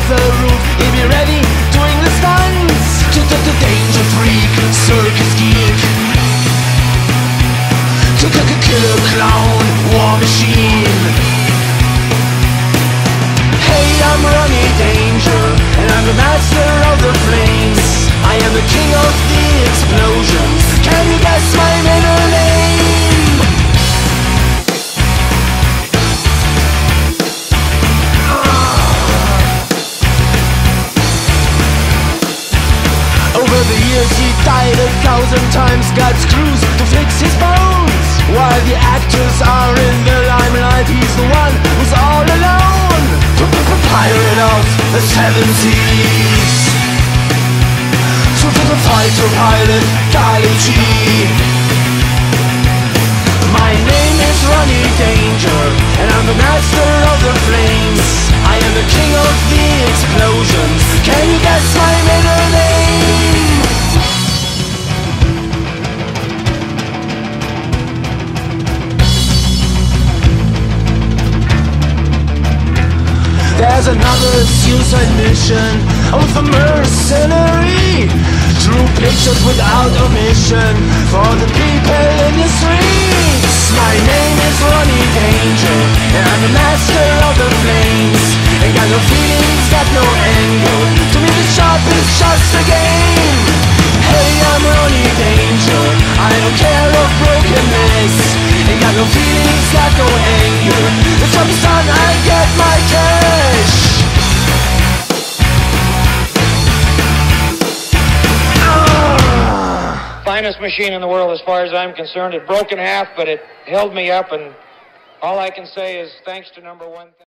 off the roof, he'll be ready doing the stunts. The danger freak, circus geek, killer clown, war machine. Hey, I'm Ronnie Danger, and I'm the master of the flames. I am the king of the explosions. Can you guess my middle name? Over the years he died 1,000 times, got screws to fix his bones. While the actors are in the limelight, he's the one who's all alone. Pirate of the 70s, the fighter pilot, Golly G. My name is Ronnie Danger, and I'm the master of the flames. I am the king of the explosions. Can you guess my middle name? There's another suicide mission with a mercenary. Drew pictures without omission for the people in the streets. My name is Ronnie Danger, and I'm the master of the flames. Ain't got no feelings, got no anger. To me the sharp is just a game. Hey, I'm Ronnie Danger, I don't care of brokenness. Ain't got no feelings, got no anger. The job is done, I get my cash. Finest machine in the world as far as I'm concerned. It broke in half, but it held me up, and all I can say is thanks to number one.